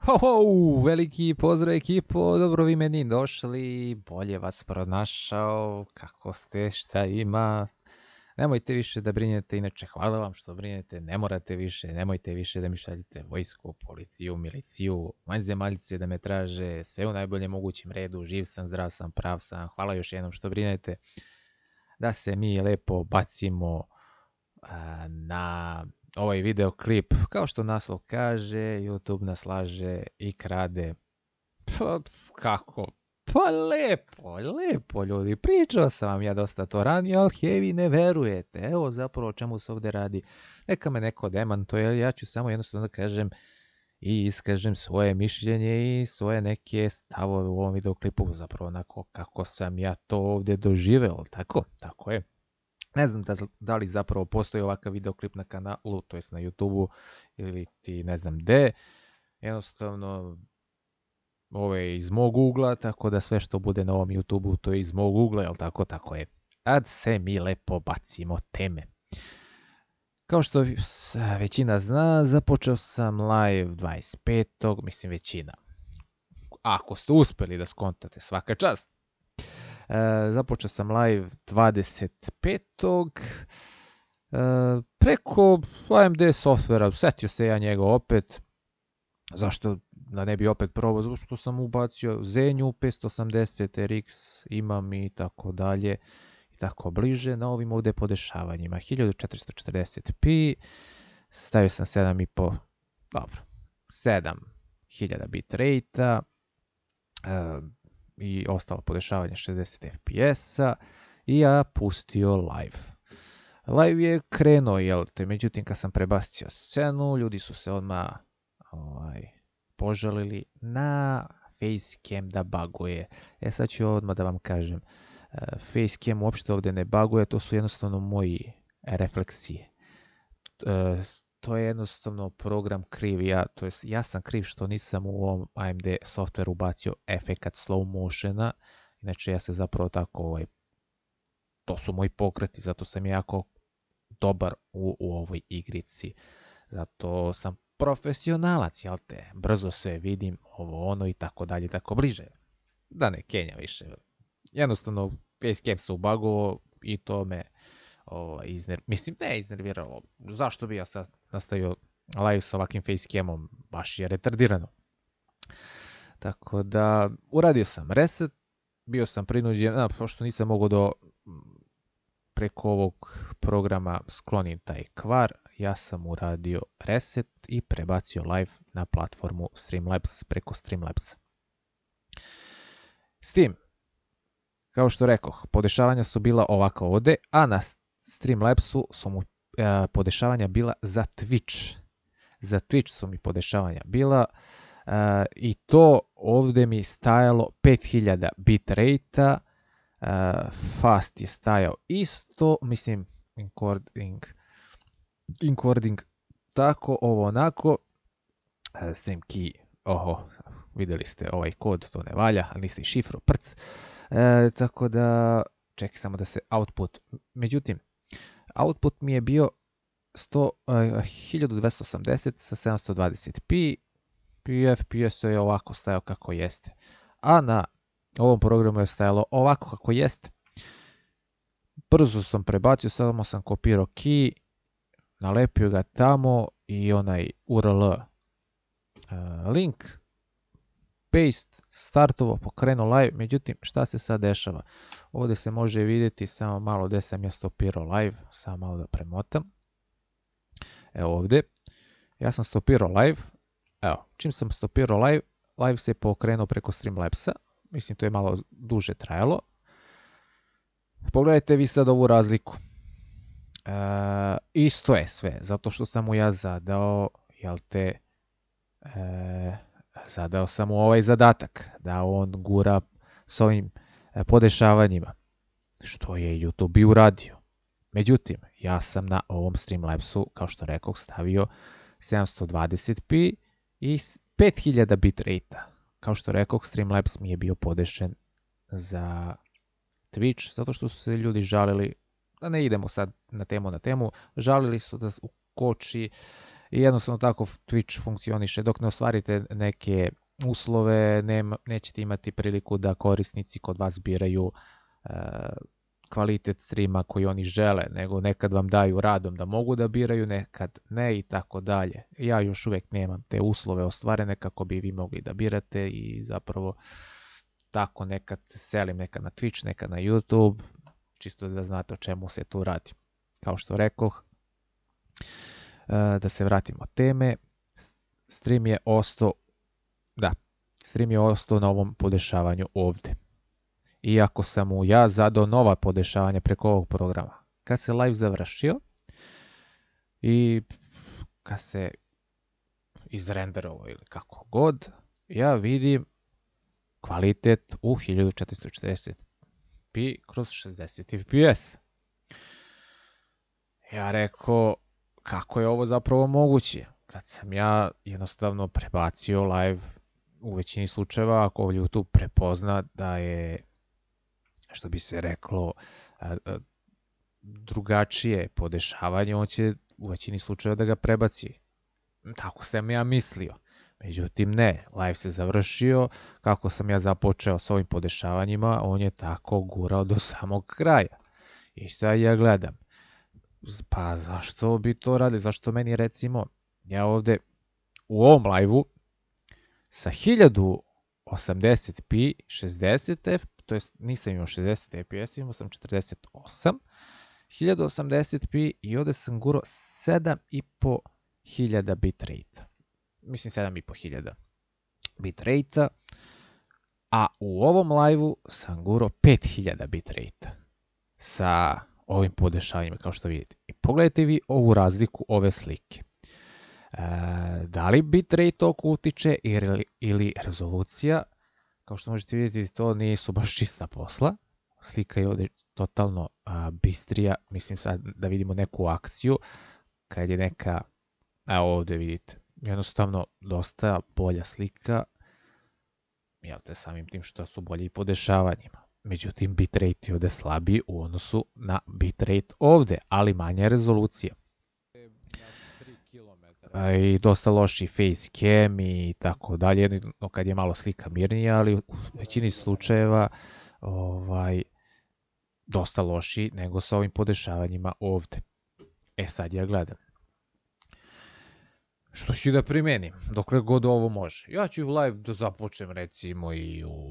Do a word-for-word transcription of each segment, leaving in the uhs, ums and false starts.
Ho, ho, veliki pozdrav ekipo, dobro vi meni došli, bolje vas pronašao, kako ste, šta ima. Nemojte više da brinete, inače hvala vam što brinete, ne morate više, nemojte više da mi šaljete vojsku, policiju, miliciju, vanzemaljce da me traže, sve u najboljem mogućem redu, živ sam, zdrav sam, prav sam, hvala još jednom što brinete. Da se mi lepo bacimo a, na ovaj videoklip, kao što naslov kaže, YouTube nas laže i krade. Pa, kako? Pa lepo, lepo ljudi, pričao sam vam ja dosta to ranije, ali hevi ne verujete. Evo zapravo o čemu se ovdje radi. Neka me neko demantuje, ja ću samo jednostavno da kažem i iskažem svoje mišljenje i svoje neke stavove u ovom videoklipu, zapravo onako kako sam ja to ovdje doživeo, tako? Tako je. Ne znam da, da li zapravo postoji ovakav videoklip na kanalu, to jest na YouTubeu ili ti ne znam gde. Jednostavno, ovo je iz mog ugla, tako da sve što bude na ovom YouTubeu to je iz mog ugla, jel tako? Tako je. Ad se mi lepo bacimo teme. Kao što većina zna, započeo sam live dvadeset petog mislim većina. Ako ste uspjeli da skontate, svaka čast. E, započeo sam live dvadeset petog E, preko A M D softvera, setio se ja njega opet. Zašto da ne bi opet probao? Zato što sam ubacio Zenju petsto osamdeset R X, imam i tako dalje i tako bliže na ovim ovdje podešavanjima. hiljadu četiristo četrdeset p, stavio sam sedam i po, dobro, sedam hiljada bit rate-a e, i ostalo podešavanje šezdeset F P S-a i ja pustio live. Live je krenuo, jel te, međutim kad sam prebacio scenu, ljudi su se odmah ovaj, požalili na Facecam da buguje. E sad ću odmah da vam kažem, Facecam uopšte ovdje ne buguje, to su jednostavno moji refleksije. E, to je jednostavno program kriv, ja, to jest ja sam kriv što nisam u ovom A M D softveru ubacio efekat slow motiona, inače ja se zapravo tako, ovaj, to su moji pokreti, zato sam jako dobar u, u ovoj igrici, zato sam profesionalac, jel te, brzo se vidim, ovo ono i tako dalje, tako bliže. Da ne kenja više. Jednostavno, Facecam se ubagovao i to me o, izner... mislim, ne iznerviralo. Zašto bi ja sad nastavio live s ovakvim Facecamom? Baš je retardirano. Tako da, uradio sam reset, bio sam prinuđen, a, pošto nisam mogao do preko ovog programa sklonim taj kvar, ja sam uradio reset i prebacio live na platformu Streamlabs preko Streamlabsa. S tim, kao što rekoh, podešavanja su bila ovako ovdje, a na Streamlabsu su mu e, podešavanja bila za Twitch. Za Twitch su mi podešavanja bila e, i to ovdje mi stajalo pet hiljada bit rate-a, e, fast je stajao isto, mislim, encoding, encoding tako, ovo onako, e, stream key, oho, vidjeli ste ovaj kod, to ne valja, ali niste i šifru, prc. E, tako da, čekaj samo da se output, međutim, output mi je bio sto, uh, hiljadu dvjesto osamdeset sa sedamsto dvadeset p i F P S je ovako stajao kako jeste. A na ovom programu je stajalo ovako kako jeste. Brzo sam prebacio, samo sam kopirao key, nalepio ga tamo i onaj U R L uh, link, paste, startovo, pokrenuo live, međutim šta se sad dešava? Ovdje se može vidjeti samo malo gdje sam ja stopirao live, samo malo da premotam. Evo ovdje, ja sam stopirao live, evo, čim sam stopirao live, live se je pokrenuo preko Streamlabsa, mislim to je malo duže trajalo. Pogledajte vi sad ovu razliku. E, isto je sve, zato što sam mu ja zadao, jel te, e, zadao sam mu ovaj zadatak, da on gura s ovim podešavanjima, što je YouTube i uradio. Međutim, ja sam na ovom Streamlabsu, kao što rekoh, stavio sedamsto dvadeset p i pet hiljada bit rate-a. Kao što rekoh, Streamlabs mi je bio podešen za Twitch, zato što su se ljudi žalili, da ne idemo sad na temu na temu, žalili su da koči I jednostavno tako Twitch funkcioniše. Dok ne ostvarite neke uslove, nema, nećete imati priliku da korisnici kod vas biraju e, kvalitet streama koji oni žele, nego nekad vam daju radom da mogu da biraju, nekad ne i tako dalje. Ja još uvijek nemam te uslove ostvarene kako bi vi mogli da birate i zapravo tako nekad se selim, nekad na Twitch, nekad na YouTube, čisto da znate o čemu se tu radi. Kao što rekoh, da se vratimo teme, stream je ostao, da, stream je ostao na ovom podešavanju ovdje. Iako sam mu ja zadao nova podešavanja preko ovog programa. Kad se live završio i kad se izrenderovao ili kako god, ja vidim kvalitet u hiljadu četiristo četrdeset p kroz šezdeset F P S. Ja rekao, kako je ovo zapravo moguće? Kad sam ja jednostavno prebacio live u većini slučajeva, ako YouTube prepozna da je, što bi se reklo, drugačije podešavanje, on će u većini slučajeva da ga prebaci. Tako sam ja mislio. Međutim ne, live se završio, kako sam ja započeo s ovim podešavanjima, on je tako gurao do samog kraja. I sad ja gledam, pa zašto bi to radili, zašto meni recimo, ja ovdje u ovom live-u sa hiljadu osamdeset p šezdeset F, to jest nisam imao šezdeset F P S, imao sam četrdeset osam, hiljadu osamdeset p i ovdje sam gurao sedam i po hiljada bitrate. Mislim sedam i po hiljada bitrate, a u ovom live-u sam gurao pet hiljada bitrate sa ovim podešavanjima, kao što vidite. I pogledajte vi ovu razliku ove slike. E, da li bitrate toliko utiče ili, ili rezolucija? Kao što možete vidjeti, to nisu baš čista posla. Slika je ovdje totalno a, bistrija. Mislim sad da vidimo neku akciju. Kad je neka, evo ovdje vidite, jednostavno dosta bolja slika. Jel te, samim tim što su bolji podešavanjima. Međutim, bitrate je ovdje slabiji u odnosu na bitrate ovdje, ali manja rezolucija. I dosta loši facecam i tako dalje, jedino kad je malo slika mirnija, ali u većini slučajeva ovaj, dosta loši nego sa ovim podešavanjima ovdje. E sad ja gledam. Što ću da primenim, dokle god ovo može. Ja ću live da započnem recimo i u...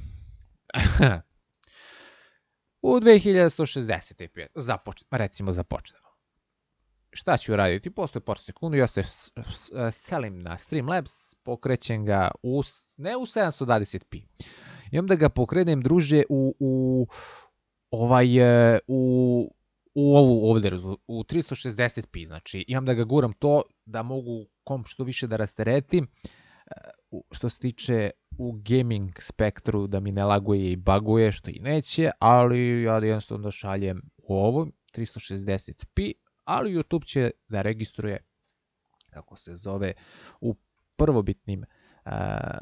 u dve hiljade sto šezdeset F P S, započ, recimo započnemo. Šta ću raditi? Postoje par sekundu, ja se selim na Streamlabs, pokrećem ga u, ne u sedamsto dvadeset p. I onda ga pokrenem, druže, u, u, ovaj, u, u ovu ovdje, u tristo šezdeset p, znači imam da ga guram to da mogu komp što više da rasteretim, što se tiče u gaming spektru da mi ne laguje i baguje, što i neće, ali ja jednostavno da šaljem u ovom tristo šezdeset p, ali YouTube će da registruje, kako se zove, u prvobitnim uh,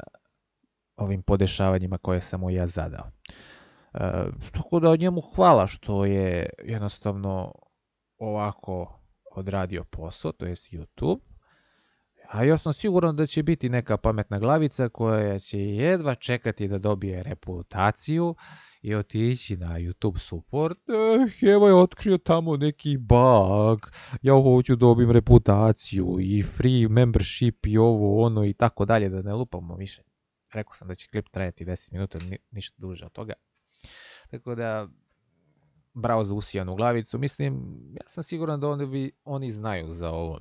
ovim podešavanjima koje sam mu ja zadao. Uh, tako da njemu hvala što je jednostavno ovako odradio posao, to je YouTube. A ja sam siguran da će biti neka pametna glavica koja će jedva čekati da dobije reputaciju i otići na YouTube support. Eh, evo je otkrio tamo neki bug, ja hoću dobijem reputaciju i free membership i ovo, ono i tako dalje, da ne lupamo više. Rekao sam da će klip trajati deset minuta, ni, ništa duže od toga. Tako da, bravo za usijanu glavicu. Mislim, ja sam siguran da oni, oni znaju za ovo.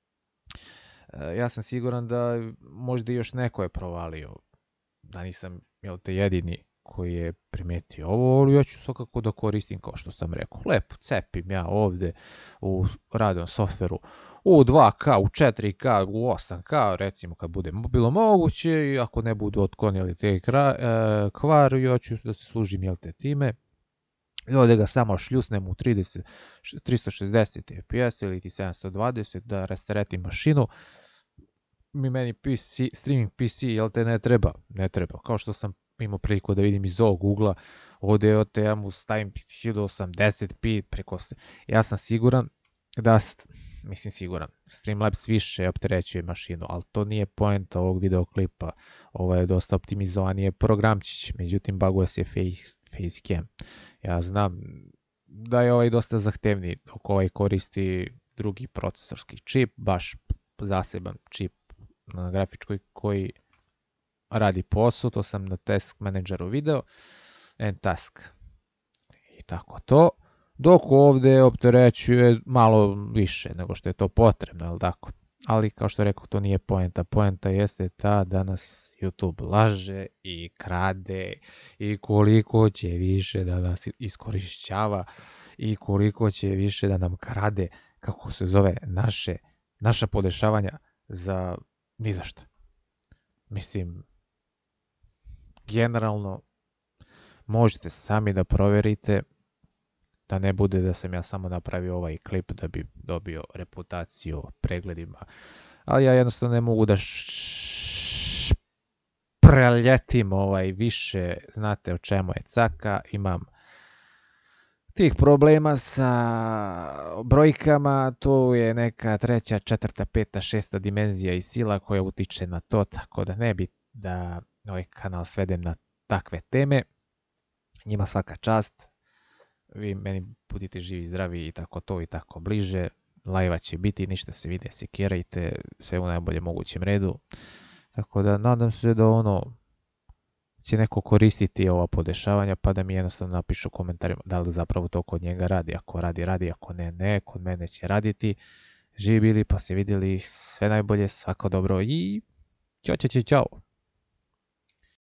Ja sam siguran da možda još neko je provalio, da nisam, jel te, jedini koji je primetio ovo, ali ja ću svakako da koristim, kao što sam rekao. Lepo cepim ja ovdje u radnom softveru u dva K, u četiri K, u osam K, recimo kad bude bilo moguće, i ako ne budu otklonili te kvar, ja ću da se služim, jel te, time. I ovdje ga samo šljusnem u trideset, tristo šezdeset F P S ili sedamsto dvadeset da rasteretim mašinu. Mi meni P C, streaming P C, jel te, ne treba, ne treba. Kao što sam imao priliku da vidim iz ovog ugla, ovdje od te ja mu stavim hiljadu osamdeset p preko... Ja sam siguran da mislim siguran. Streamlabs više opterećuje mašinu, ali to nije poenta ovog videoklipa. Ovo je dosta optimizovanije programčić, međutim baguje se face, facecam. Ja znam da je ovaj dosta zahtevniji, dok ovaj koristi drugi procesorski čip, baš zaseban čip na grafičkoj koji radi posao, to sam na Task Manageru video, and task. I tako to. Dok ovdje opterećuje malo više nego što je to potrebno, jel tako? Ali kao što rekao, to nije poenta. Poenta jeste ta da nas YouTube laže i krade i koliko će više da nas iskorišćava i koliko će više da nam krade, kako se zove, naše, naša podešavanja za ni za šta. Mislim, generalno možete sami da provjerite, da ne bude da sam ja samo napravio ovaj klip da bi dobio reputaciju pregledima. Ali ja jednostavno ne mogu da š... preljetim ovaj više, znate o čemu je caka, imam tih problema sa brojkama, to je neka treća, četvrta, peta, šesta dimenzija i sila koja utiče na to, tako da ne bi da ovaj kanal svedem na takve teme. Njima svaka čast. Vi meni budite živi, zdravi i tako to i tako bliže. Live-a će biti, ništa se vide, sekirajte, sve u najboljem mogućem redu. Tako da nadam se da ono će neko koristiti ova podešavanja pa da mi jednostavno napišu u komentarima da li zapravo to kod njega radi. Ako radi, radi, ako ne, ne, kod mene će raditi. Živi bili pa se vidjeli, sve najbolje, svako dobro i ćao, ćao, ćao.